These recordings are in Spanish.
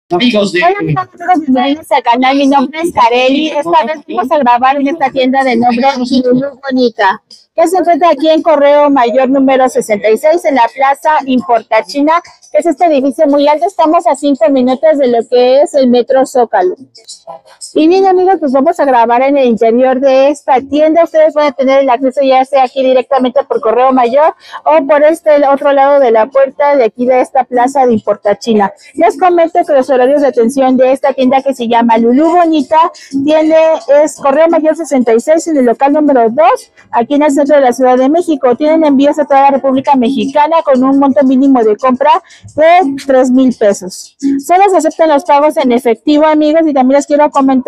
Amigos de... Hola amigos, bienvenidos al canal, mi nombre es Kareli. Esta vez vamos a grabar en esta tienda de nombre Lulú Bonita, que se encuentra aquí en Correo Mayor número 66 en la Plaza Importachina, que es este edificio muy alto. Estamos a 5 minutos de lo que es el Metro Zócalo. Y bien amigos, pues vamos a grabar en el interior de esta tienda. Ustedes van a tener el acceso ya sea aquí directamente por Correo Mayor o por el otro lado de la puerta de aquí de esta Plaza de Importachina. Les comento que los horarios de atención de esta tienda, que se llama Lulú Bonita, es Correo Mayor 66 en el local número 2, aquí en el centro de la Ciudad de México. Tienen envíos a toda la República Mexicana con un monto mínimo de compra de 3,000 pesos. Solo se aceptan los pagos en efectivo, amigos, y también les quiero comentar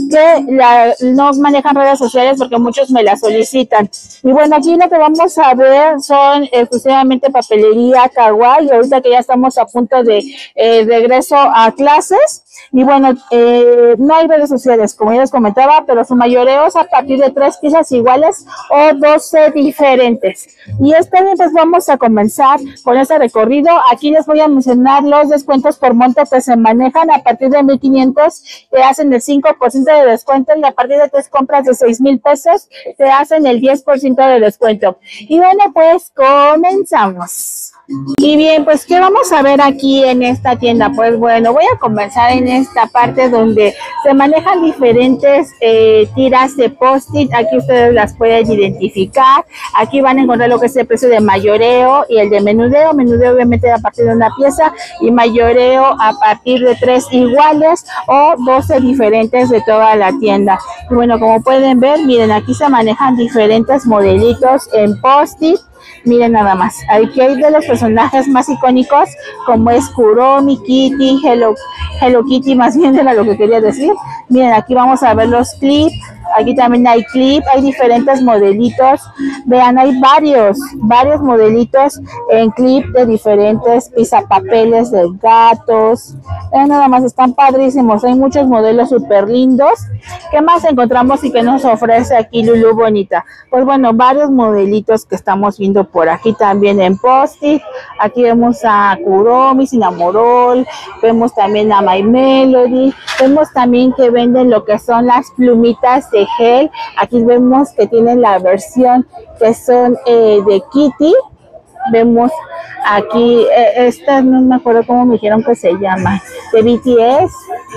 que no manejan redes sociales porque muchos me las solicitan. Y bueno, aquí lo que vamos a ver son exclusivamente papelería kawaii, ahorita que ya estamos a punto de regreso a clases. Y bueno, no hay redes sociales, como ya les comentaba, pero su mayoreo es a partir de 3 piezas iguales o 12 diferentes. Y esta vez pues vamos a comenzar con este recorrido. Aquí les voy a mencionar los descuentos por monto que se manejan. A partir de 1,500 te hacen el 5% de descuento, y a partir de 3 compras de 6,000 pesos te hacen el 10% de descuento. Y bueno, pues comenzamos. Y bien, pues ¿qué vamos a ver aquí en esta tienda? Pues bueno, voy a comenzar en esta parte donde se manejan diferentes tiras de post-it. Aquí ustedes las pueden identificar. Aquí van a encontrar lo que es el precio de mayoreo y el de menudeo. Menudeo obviamente a partir de una pieza y mayoreo a partir de 3 iguales o 12 diferentes de toda la tienda. Y bueno, como pueden ver, miren, aquí se manejan diferentes modelitos en post-it. Miren nada más, aquí hay de los personajes más icónicos, como es Kuromi, Kitty, Hello Kitty, más bien era lo que quería decir. Miren, aquí vamos a ver los clips. Aquí también hay clip, hay diferentes modelitos. Vean, hay varios modelitos en clip de diferentes pisapapeles de gatos. Vean, nada más, están padrísimos. Hay muchos modelos súper lindos. ¿Qué más encontramos y qué nos ofrece aquí Lulú Bonita? Pues bueno, varios modelitos que estamos viendo por aquí también en post-it. Aquí vemos a Kuromi, Cinnamoroll, vemos también a My Melody, vemos también que venden lo que son las plumitas de gel. Aquí vemos que tienen la versión que son de Kitty. Vemos aquí esta, no me acuerdo cómo me dijeron que se llama, de BTS.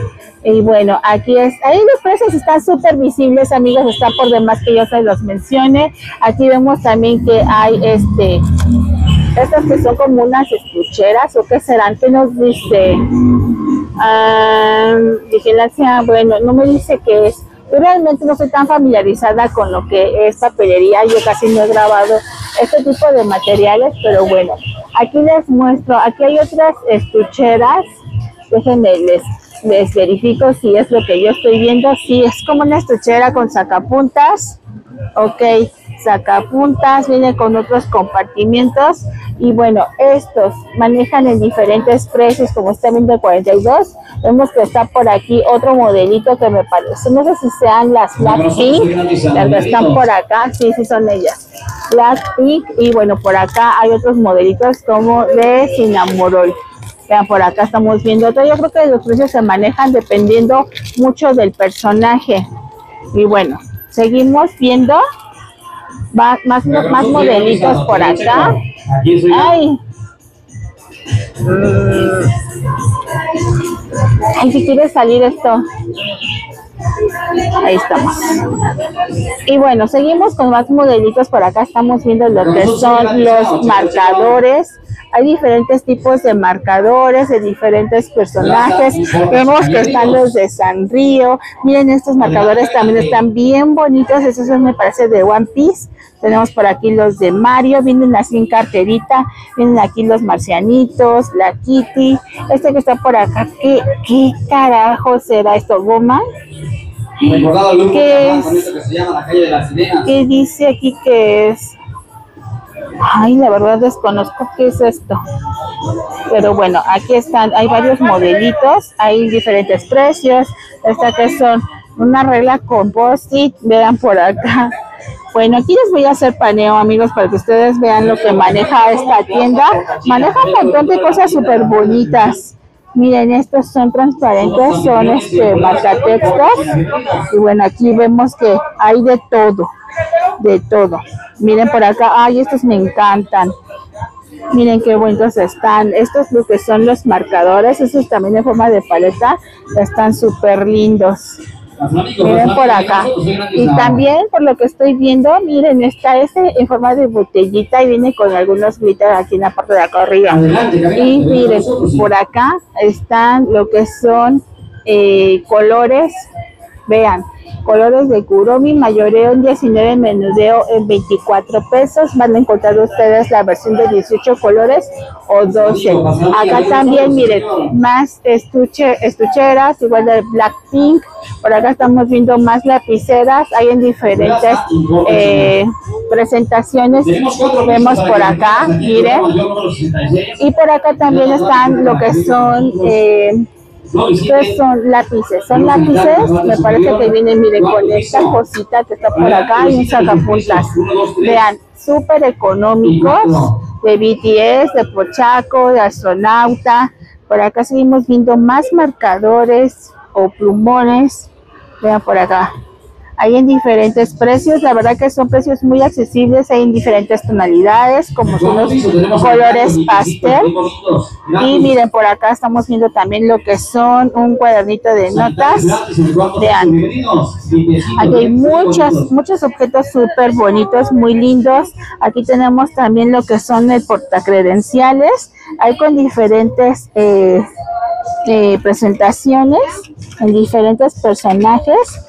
Y bueno, aquí ahí los precios están súper visibles, amigos, está por demás que yo se los mencione. Aquí vemos también que hay estas que son como unas estucheras, o qué serán, que nos dice vigilancia. Bueno, no me dice qué es. Yo realmente no soy tan familiarizada con lo que es papelería, yo casi no he grabado este tipo de materiales, pero bueno, aquí les muestro, aquí hay otras estucheras. Déjenme, les verifico si es lo que yo estoy viendo. Sí, es como una estuchera con sacapuntas. Ok, sacapuntas, viene con otros compartimientos. Y bueno, estos manejan en diferentes precios, como está viendo 42. Vemos que está por aquí otro modelito que me parece, no sé si sean las Blackpink, las que están por acá. Sí, sí son ellas, Blackpink. Y bueno, por acá hay otros modelitos como de Cinnamoroll. Vean, por acá estamos viendo otro. Yo creo que los precios se manejan dependiendo mucho del personaje. Y bueno, seguimos viendo más modelitos por acá. Ay, si quiere salir esto. Ahí estamos. Y bueno, seguimos con más modelitos por acá. Estamos viendo lo que son los marcadores. Hay diferentes tipos de marcadores de diferentes personajes. Vemos que están los de Sanrio. Miren, estos marcadores también están bien bonitos. Esos me parece de One Piece. Tenemos por aquí los de Mario, vienen así en carterita. Vienen aquí los marcianitos, la Kitty. Este que está por acá, ¿qué carajo será esto? ¿Goma? ¿Qué es? ¿Qué dice aquí que es? Ay, la verdad desconozco qué es esto. Pero bueno, aquí están, hay varios modelitos, hay diferentes precios. Esta que son una regla con post-it, vean por acá. Bueno, aquí les voy a hacer paneo, amigos, para que ustedes vean lo que maneja esta tienda. Maneja un montón de cosas súper bonitas. Miren, estos son transparentes, son marcatextos. Y bueno, aquí vemos que hay de todo, de todo. Miren por acá, ay, estos me encantan. Miren qué bonitos están. Estos lo que son los marcadores, estos también en forma de paleta, están súper lindos. Miren por acá. Y también, por lo que estoy viendo, miren, está en forma de botellita y viene con algunos glitter aquí en la parte de acá arriba. Y miren, por acá están lo que son colores. Vean, colores de Kuromi, mayoreo en 19, menudeo en 24 pesos. Van a encontrar ustedes la versión de 18 colores o 12. Acá también, miren, más estucheras, igual de Blackpink. Por acá estamos viendo más lapiceras. Hay en diferentes presentaciones. Vemos por acá, miren. Y por acá también están lo que son... Estos son lápices, me parece que vienen, miren, con esta cosita que está por acá y un sacapuntas. Vean, súper económicos, de BTS, de Pochaco, de Astronauta. Por acá seguimos viendo más marcadores o plumones. Vean por acá. Hay en diferentes precios, la verdad que son precios muy accesibles, hay en diferentes tonalidades, como son los colores pastel. Y miren, por acá estamos viendo también lo que son un cuadernito de notas. Vean, aquí hay muchos objetos súper bonitos, muy lindos. Aquí tenemos también lo que son el portacredenciales. Hay con diferentes presentaciones, en diferentes personajes.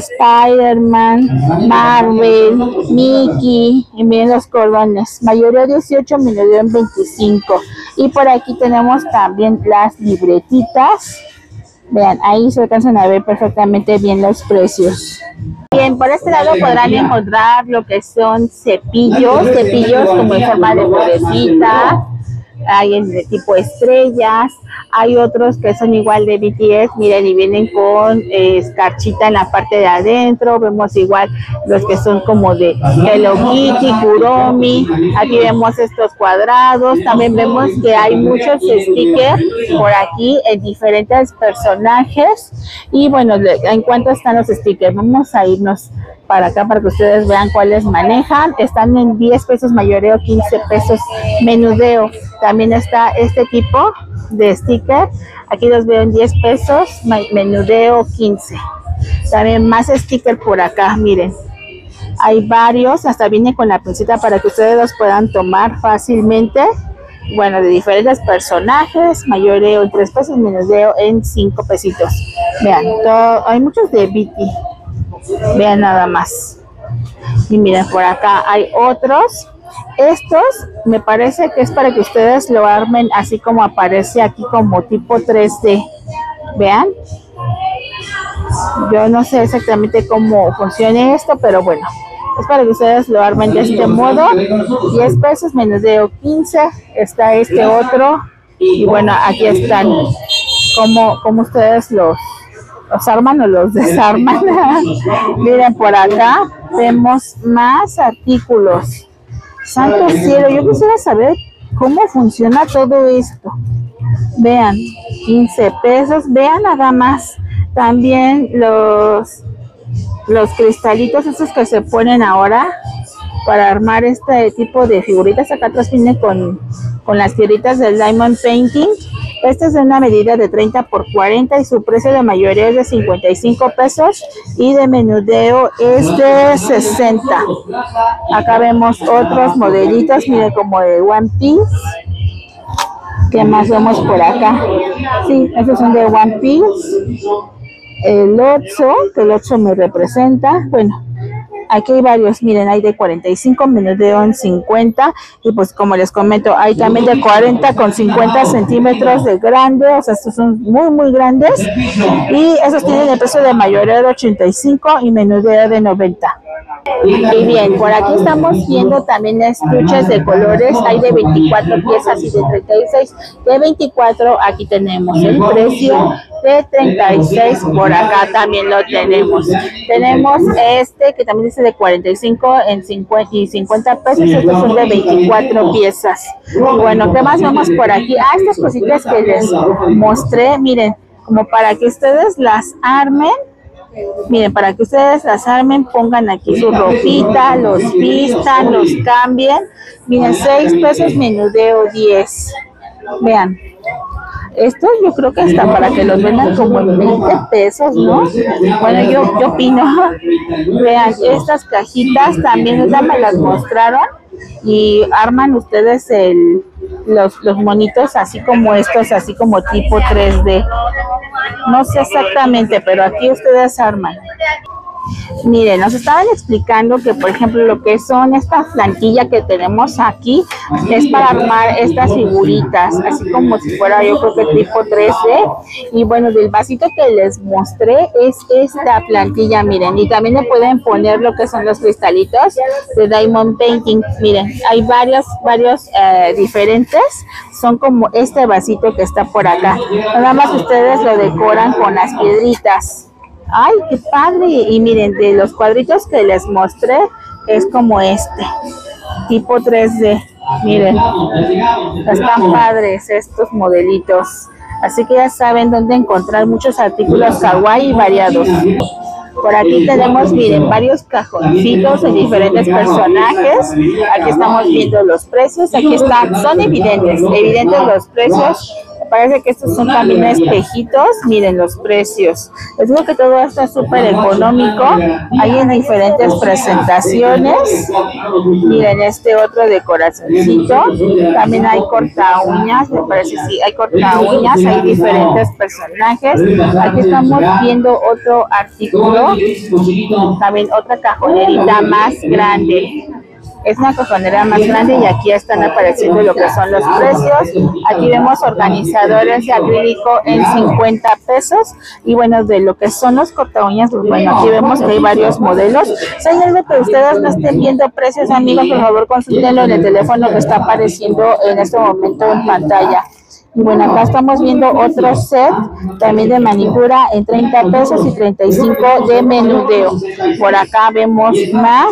Spider-Man, Marvel, Mickey, y miren los cordones, mayoría 18, menudeo en 25. Y por aquí tenemos también las libretitas. Vean, ahí se alcanzan a ver perfectamente bien los precios. Bien, por este lado podrán encontrar lo que son cepillos como en forma de florecita. Hay en de tipo estrellas, hay otros que son igual de BTS, miren, y vienen con escarchita en la parte de adentro. Vemos igual los que son como de Hello Kitty, Kuromi. Aquí vemos estos cuadrados, también vemos que hay muchos stickers por aquí en diferentes personajes. Y bueno, en cuanto están los stickers, vamos a irnos para acá para que ustedes vean cuáles manejan. Están en 10 pesos mayoreo, 15 pesos menudeo. También está este tipo de sticker. Aquí los veo en 10 pesos, menudeo 15. También más sticker por acá, miren. Hay varios, hasta viene con la pincita para que ustedes los puedan tomar fácilmente. Bueno, de diferentes personajes, mayoreo en 3 pesos, menudeo en 5 pesitos. Vean, hay muchos de BT. Vean nada más. Y miren, por acá hay otros. Estos me parece que es para que ustedes lo armen así como aparece aquí, como tipo 3D. Vean. Yo no sé exactamente cómo funciona esto, pero bueno, es para que ustedes lo armen de este modo. 10 pesos, menudeo 15. Está este otro. Y bueno, aquí están como ustedes los arman o los desarman. Miren, por acá vemos más artículos. Santo cielo, yo quisiera saber cómo funciona todo esto. Vean, 15 pesos. Vean nada más. También los cristalitos esos que se ponen ahora para armar este tipo de figuritas. Acá atrás viene con las piedritas del Diamond Painting. Esta es de una medida de 30 por 40 y su precio de mayoría es de 55 pesos y de menudeo es de 60. Acá vemos otros modelitos, miren, como de One Piece. ¿Qué más vemos por acá? Sí, estos son de One Piece. El 8, que el 8 me representa. Bueno, aquí hay varios, miren, hay de 45, menudeo en 50, y pues como les comento, hay también de 40 con 50 centímetros de grande, o sea, estos son muy grandes, y esos tienen el precio de mayoreo de 85 y menudeo de 90. Y bien, por aquí estamos viendo también estuches de colores, hay de 24 piezas y de 36, de 24 aquí tenemos el precio de 36, por acá también lo tenemos. Tenemos este que también dice de 45 en 50 y 50 pesos, estos son de 24 piezas. Y bueno, ¿qué más vemos por aquí? Estas cositas que les mostré, miren, como para que ustedes las armen. Miren, para que ustedes las armen, pongan aquí su ropita, los vistan, los cambien. Miren, 6 pesos, menudeo 10. Vean, estos yo creo que hasta para que los vendan como en 20 pesos, ¿no? Bueno, yo opino. Vean, estas cajitas también ya me las mostraron y arman ustedes los monitos así como estos, así como tipo 3D. No sé exactamente, pero aquí ustedes arman. Miren, nos estaban explicando que, por ejemplo, lo que son esta plantilla que tenemos aquí es para armar estas figuritas, así como si fuera, yo creo que tipo 3D. Y bueno, del vasito que les mostré es esta plantilla, miren. Y también le pueden poner lo que son los cristalitos de Diamond Painting. Miren, hay varios diferentes. Son como este vasito que está por acá. Nada más ustedes lo decoran con las piedritas. ¡Ay, qué padre! Y miren, de los cuadritos que les mostré, es como este, tipo 3D. Miren, están padres estos modelitos. Así que ya saben dónde encontrar muchos artículos kawaii y variados. Por aquí tenemos, miren, varios cajoncitos de diferentes personajes. Aquí estamos viendo los precios. Aquí están, son evidentes los precios. Parece que estos son también espejitos. Miren los precios. Les digo que todo esto es súper económico. Hay en diferentes presentaciones. Miren este otro de corazoncito. También hay corta uñas. Me parece, sí, hay corta uñas. Hay diferentes personajes. Aquí estamos viendo otro artículo. También otra cajonerita más grande. Es una cajonera más grande y aquí están apareciendo lo que son los precios. Aquí vemos organizadores de acrílico en 50 pesos. Y bueno, de lo que son los corta uñas, pues bueno, aquí vemos que hay varios modelos. Si hay algo que ustedes no estén viendo precios, amigos, por favor consúltenlo en el teléfono que está apareciendo en este momento en pantalla. Y bueno, acá estamos viendo otro set también de manicura en 30 pesos y 35 de menudeo. Por acá vemos más.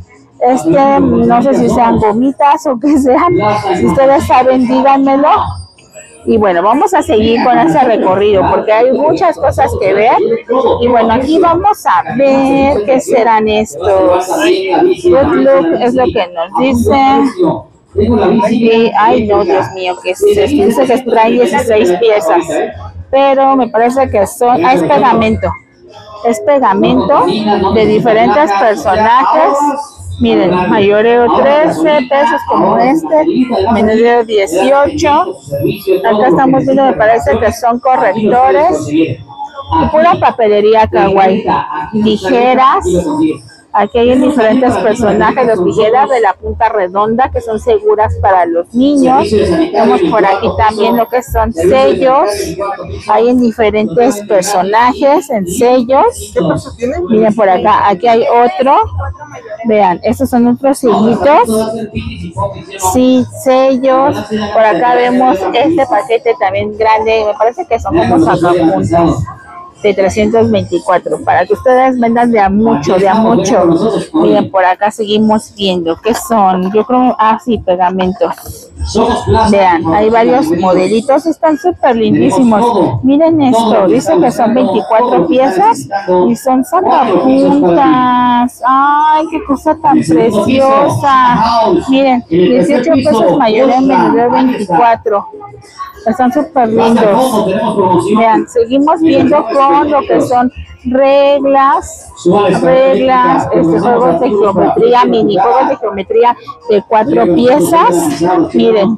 No sé si sean gomitas o qué sean. Si ustedes saben, díganmelo. Y bueno, vamos a seguir con ese recorrido porque hay muchas cosas que ver. Y bueno, aquí vamos a ver qué serán estos. Good Look es lo que nos dice. Y, ay, no, Dios mío, que dice que trae 16 piezas. Pero me parece que son. Ah, es pegamento. Es pegamento de diferentes personajes. Miren, mayoreo 13 pesos como este, menudeo 18. Acá estamos viendo, me parece que son correctores. Y pura papelería kawaii. Tijeras. Aquí hay diferentes personajes, las tijeras de la punta redonda que son seguras para los niños. Vemos por aquí también lo que son sellos. Hay en diferentes personajes, en sellos. Miren por acá, aquí hay otro. Vean, estos son otros sellitos. Sí, sellos. Por acá vemos este paquete también grande. Me parece que son como sacapuntas. De 324, para que ustedes vendan de a mucho, de a mucho. Miren, por acá seguimos viendo, ¿qué son? Yo creo, sí, pegamentos. Vean, hay varios modelitos, están súper lindísimos. Miren esto, dicen que son 24 piezas y son sacapuntas. ¡Ay, qué cosa tan preciosa! Miren, 18 pesos mayor en menudeo 24. Están súper lindos. Vean, seguimos viendo con lo que son reglas, juegos de geometría, minijuegos de geometría de 4 piezas. Miren,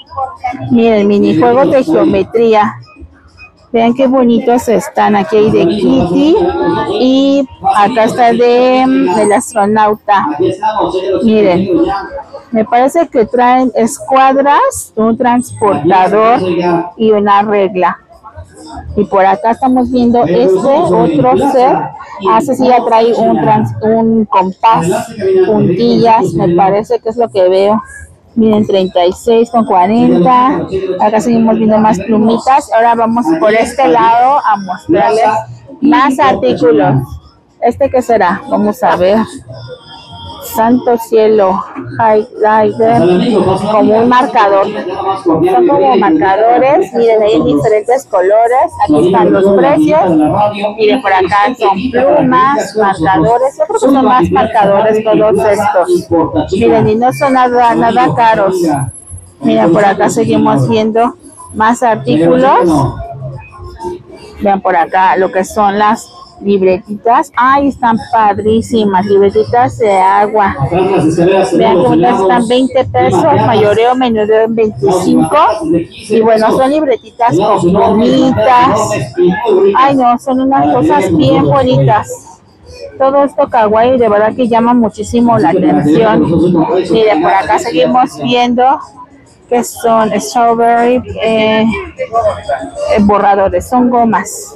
minijuegos de geometría. Vean qué bonitos están. Aquí hay de Kitty y acá está del astronauta. Miren, me parece que traen escuadras, un transportador y una regla. Y por acá estamos viendo otro set. Así sí ya trae un compás, puntillas, me parece que es lo que veo. Miren, 36,40. Acá seguimos viendo más plumitas. Ahora vamos por este lado a mostrarles más artículos. ¿Este qué será? Vamos a ver. Santo cielo, highlighter, como un marcador. Son como marcadores, miren, hay en diferentes colores. Aquí están los precios. Miren, por acá son plumas, marcadores. Yo creo que son más marcadores todos estos. Miren, y no son nada caros. Miren, por acá seguimos viendo más artículos. Vean por acá lo que son las libretitas. Ay, están padrísimas, libretitas de agua. Vean cómo están 20 pesos, mayoreo, menudeo en 25. Y bueno, son libretitas con gomitas. Ay, no, son unas cosas bien bonitas. Todo esto kawaii de verdad que llama muchísimo la atención. Miren, por acá seguimos viendo que son strawberry borradores, son gomas.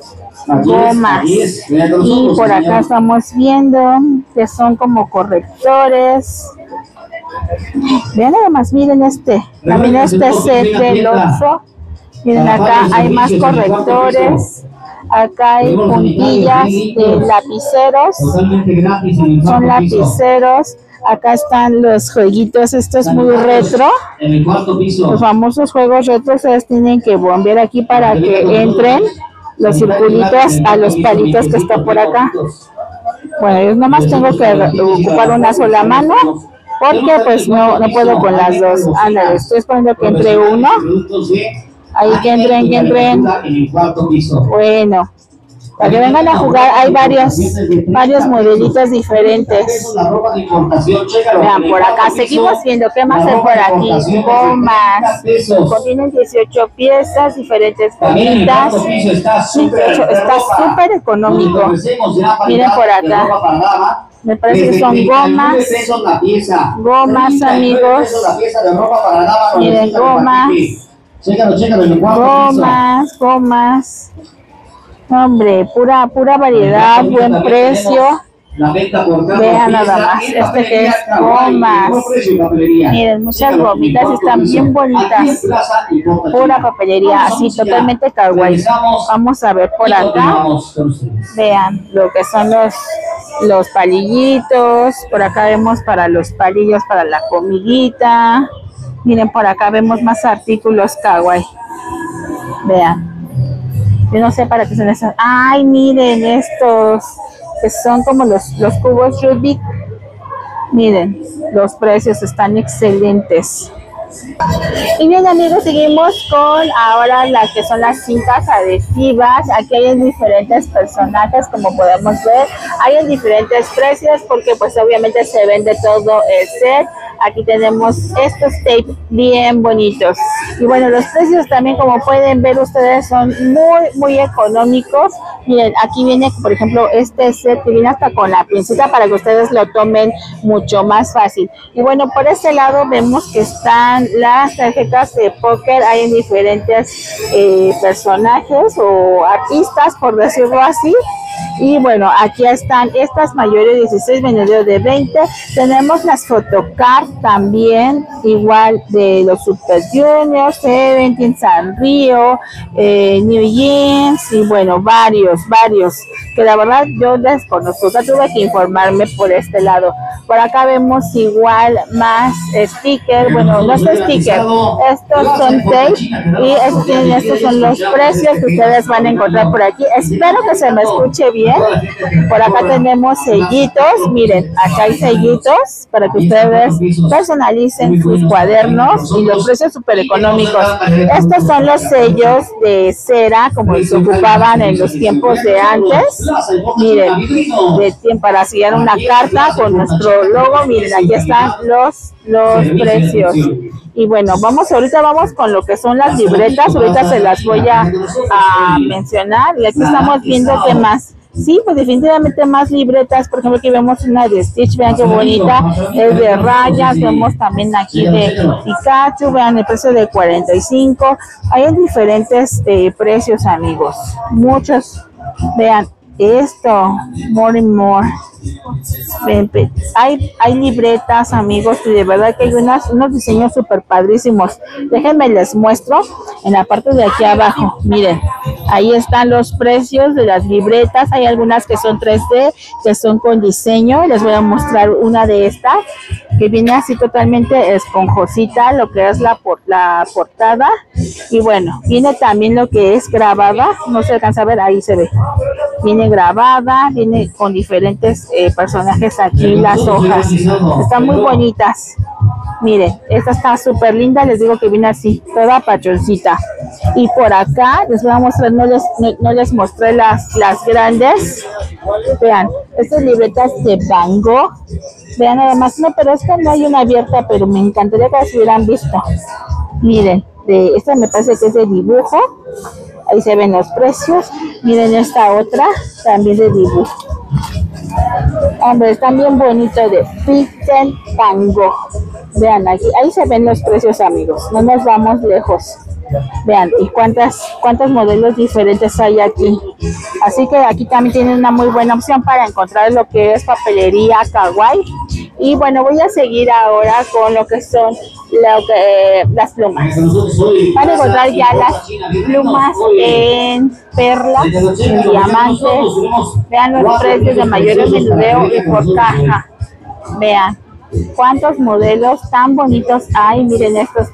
Y por acá estamos viendo que son como correctores. Vean además, miren también este set del Oxxo. Miren, acá hay más correctores. Acá hay puntillas de lapiceros. Son lapiceros. Acá están los jueguitos, esto es muy retro. Los famosos juegos retro, ustedes tienen que bombear aquí para que entren los circulitos a los palitos que están por acá. Bueno, yo nomás tengo que ocupar una sola mano porque pues no puedo con las dos. Ándale, estoy esperando que entre uno. Ahí que entren. Bueno, para que vengan a jugar hay varios modelitos diferentes. Vean, por acá seguimos viendo qué más hay por aquí. Gomas, contienen 18 piezas, diferentes gomitas. 28, está súper económico. Miren por acá. Me parece que son gomas. Gomas, amigos. Miren, gomas. Hombre, pura variedad, buen precio. Vean nada más, que es gomas. Miren, muchas gomitas, están bien bonitas. Pura papelería, así totalmente kawaii. Vamos a ver por acá. Vean lo que son los palillitos. Por acá vemos para los palillos para la comidita. Miren, por acá vemos más artículos kawaii. Vean. Yo no sé para qué son esos. Ay, miren estos, que son como los cubos Rubik. Miren, los precios están excelentes. Y bien, amigos, seguimos con ahora las que son las cintas adhesivas. Aquí hay en diferentes personajes, como podemos ver. Hay en diferentes precios porque pues obviamente se vende todo el set. Aquí tenemos estos tapes bien bonitos. Y bueno, los precios también, como pueden ver ustedes, son muy económicos. Miren, aquí viene, por ejemplo, este set que viene hasta con la pincita para que ustedes lo tomen mucho más fácil. Y bueno, por este lado vemos que están las tarjetas de póker. Hay en diferentes personajes o artistas, por decirlo así. Y bueno, aquí están estas mayores 16, menores de 20. Tenemos las photocard también, igual de los Super Juniors, Seventeen, Sanrio, New Jeans y bueno, varios, que la verdad yo desconozco, o sea, tuve que informarme por este lado. Por acá vemos igual más stickers, bueno, no es sticker, estos son tape y estos son los precios que ustedes van a encontrar por aquí. Espero que se me escuche bien. Por acá tenemos sellitos, miren, acá hay sellitos para que ustedes personalicen sus cuadernos y los precios súper económicos. Estos son los sellos de cera como se ocupaban en los tiempos de antes. Miren, para sellar una carta con nuestro logo. Miren, aquí están los precios. Y bueno, ahorita vamos con lo que son las libretas. Ahorita se las voy a mencionar. Y aquí estamos viendo qué más. Sí, pues definitivamente más libretas. Por ejemplo, aquí vemos una de Stitch, vean qué bonita, es de rayas. Vemos también aquí de Pikachu, vean el precio de 45. Hay en diferentes precios, amigos, muchos. Vean esto, More and More, Hay libretas, amigos, y de verdad que hay unos diseños súper padrísimos. Déjenme les muestro en la parte de aquí abajo. Miren, ahí están los precios de las libretas. Hay algunas que son 3D, que son con diseño. Les voy a mostrar una de estas que viene así totalmente esponjosita, lo que es la portada. Y bueno, viene también lo que es grabada. No se alcanza a ver, ahí se ve. Viene grabada, viene con diferentes personajes aquí, las hojas. Están muy bonitas. Miren, esta está súper linda, les digo que viene así, toda pachoncita. Y por acá les voy a mostrar, no les mostré las grandes. Vean, estas libretas de Van Gogh. Vean nada más, no, pero esta no hay una abierta, pero me encantaría que las hubieran visto. Miren, esta me parece que es de dibujo. Ahí se ven los precios. Miren esta otra, también de dibujo. Hombre, están bien bonitos, de Vincent Van Gogh. Vean aquí, ahí se ven los precios, amigos. No nos vamos lejos. Vean, y cuántos modelos diferentes hay aquí. Así que aquí también tienen una muy buena opción para encontrar lo que es papelería kawaii. Y bueno, voy a seguir ahora con lo que son las plumas. Van a encontrar ya las plumas en perlas, en diamantes. Vean los precios de mayor menudeo y por caja. Vean cuántos modelos tan bonitos hay. Miren estos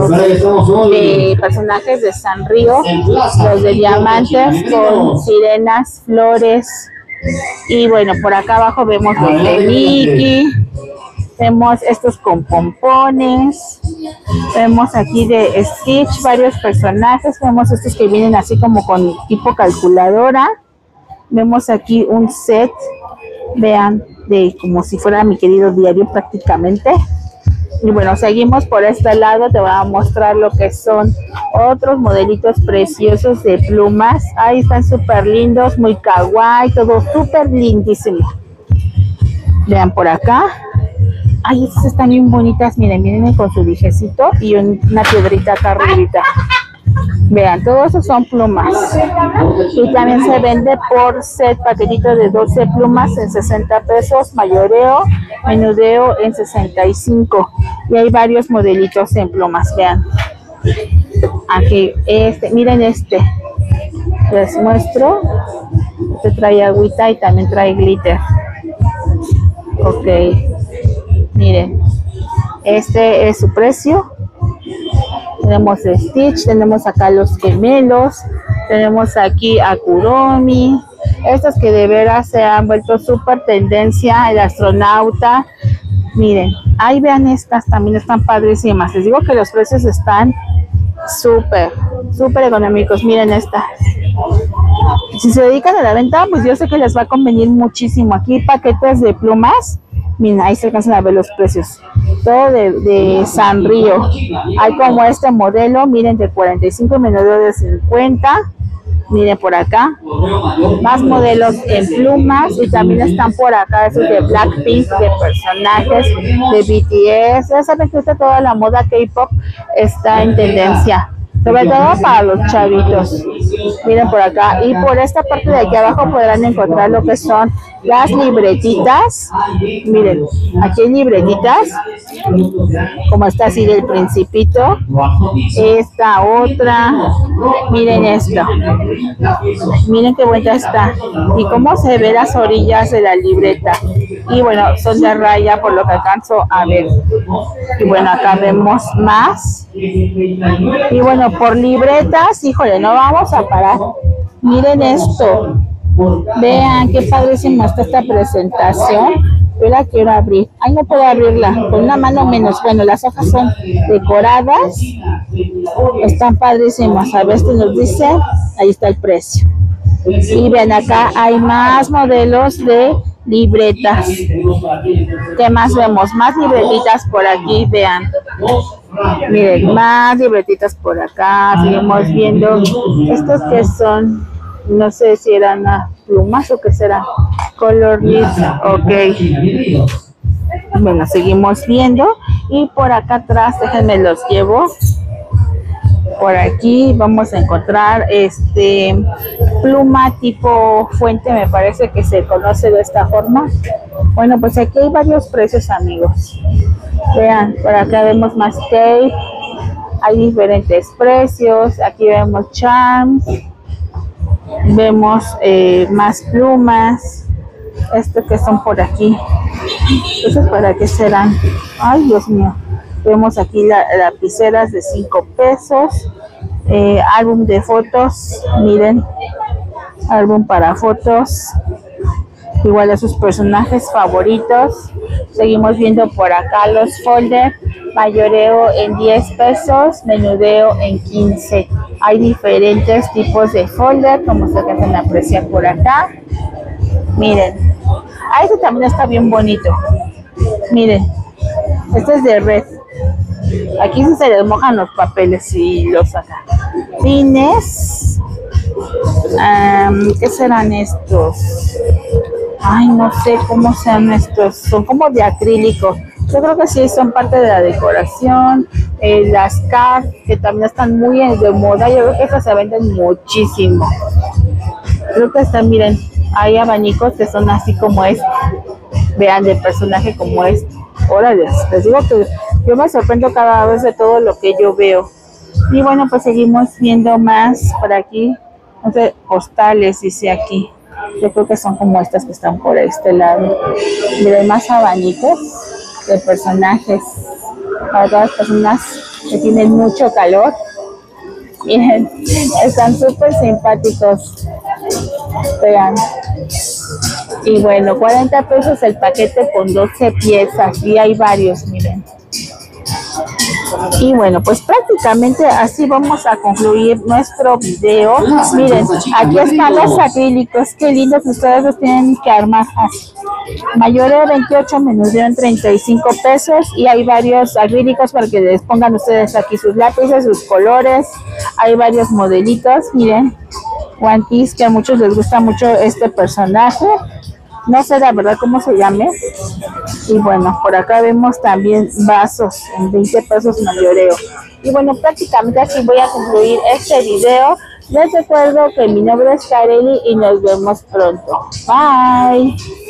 de personajes de Sanrio, los de diamantes con sirenas, flores. Y bueno, por acá abajo vemos los de Mickey. Vemos estos con pompones. Vemos aquí de Stitch varios personajes. Vemos estos que vienen así como con tipo calculadora. Vemos aquí un set. Vean, de como si fuera mi querido diario prácticamente. Y bueno, seguimos por este lado. Te voy a mostrar lo que son otros modelitos preciosos de plumas. Ahí están súper lindos, muy kawaii, todo súper lindísimo. Vean por acá. Ay, estas están bien bonitas. Miren, vienen con su dijecito y una piedrita acá arribita. Vean, todos esos son plumas. Y también se vende por set, paquetito de 12 plumas en 60 pesos, mayoreo, menudeo en 65. Y hay varios modelitos en plumas, vean. Aquí, miren este. Les muestro. Este trae agüita y también trae glitter. Ok. Miren, este es su precio. Tenemos Stitch, tenemos acá los gemelos, tenemos aquí a Kuromi, estos que de veras se han vuelto súper tendencia, el astronauta. Miren, ahí vean estas, también están padrísimas. Les digo que los precios están súper económicos. Miren esta. Si se dedican a la venta, pues yo sé que les va a convenir muchísimo. Aquí paquetes de plumas. Miren, ahí se alcanzan a ver los precios. Todo de Sanrio. Hay como este modelo, miren, de 45, menudeo de 50. Miren por acá. Más modelos en plumas. Y también están por acá esos de Blackpink, de personajes de BTS. Ya saben que toda la moda K-pop está en tendencia. Sobre todo para los chavitos. Miren por acá. Y por esta parte de aquí abajo podrán encontrar lo que son las libretitas. Miren, aquí hay libretitas. Como está así del Principito. Esta otra. Miren esto. Miren qué buena está. Y cómo se ve las orillas de la libreta. Y bueno, son de raya por lo que alcanzo a ver. Y bueno, acá vemos más. Y bueno, por libretas, híjole, no vamos a parar. Miren esto. Vean qué padrísima está esta presentación. Yo la quiero abrir. Ay, no puedo abrirla, con una mano menos. Bueno, las hojas son decoradas. Están padrísimas. A ver si nos dice. Ahí está el precio. Y ven, acá hay más modelos de libretas. ¿Qué más vemos? Más libretitas por aquí, vean. Miren, más libretitas por acá. Seguimos viendo estos que son, no sé si eran plumas o qué será. Color Leaf, ok. Bueno, seguimos viendo. Y por acá atrás, déjenme los llevo. Por aquí vamos a encontrar pluma tipo fuente, me parece que se conoce de esta forma. Bueno, pues aquí hay varios precios, amigos. Vean, por acá vemos más tape, hay diferentes precios. Aquí vemos charms, vemos más plumas, que son por aquí. Entonces, ¿para qué serán? Ay, Dios mío. Vemos aquí lapiceras de 5 pesos. Álbum de fotos, miren, álbum para fotos, igual a sus personajes favoritos. Seguimos viendo por acá los folders, mayoreo en 10 pesos, menudeo en 15. Hay diferentes tipos de folder, como se pueden apreciar por acá. Miren, este también está bien bonito. Miren, este es de red. Aquí sí se les mojan los papeles y los sacan. Pines. ¿Qué serán estos? Ay, no sé cómo sean estos. Son como de acrílico. Yo creo que sí son parte de la decoración. Las cards, que también están muy de moda. Yo creo que estas se venden muchísimo. Creo que están, miren, hay abanicos que son así como este. Vean, de personaje como este. Órale, les digo que yo me sorprendo cada vez de todo lo que yo veo. Y bueno, pues seguimos viendo más por aquí. Entonces, postales, dice aquí. Yo creo que son como estas que están por este lado. Miren, más abanicos de personajes para todas las personas que tienen mucho calor. Miren, están súper simpáticos. Vean. Y bueno, 40 pesos el paquete con 12 piezas. Y hay varios, miren. Y bueno, pues prácticamente así vamos a concluir nuestro video. Miren, aquí están los acrílicos. Qué lindos, ustedes los tienen que armar así. Mayoreo 28, menudeo en 35 pesos. Y hay varios acrílicos para que les pongan ustedes aquí sus lápices, sus colores. Hay varios modelitos, miren. One Piece, que a muchos les gusta mucho este personaje. No sé la verdad cómo se llame. Y bueno, por acá vemos también vasos en 20 pesos mayoreo. Y bueno, prácticamente así voy a concluir este video. Les recuerdo que mi nombre es Kareli y nos vemos pronto. Bye.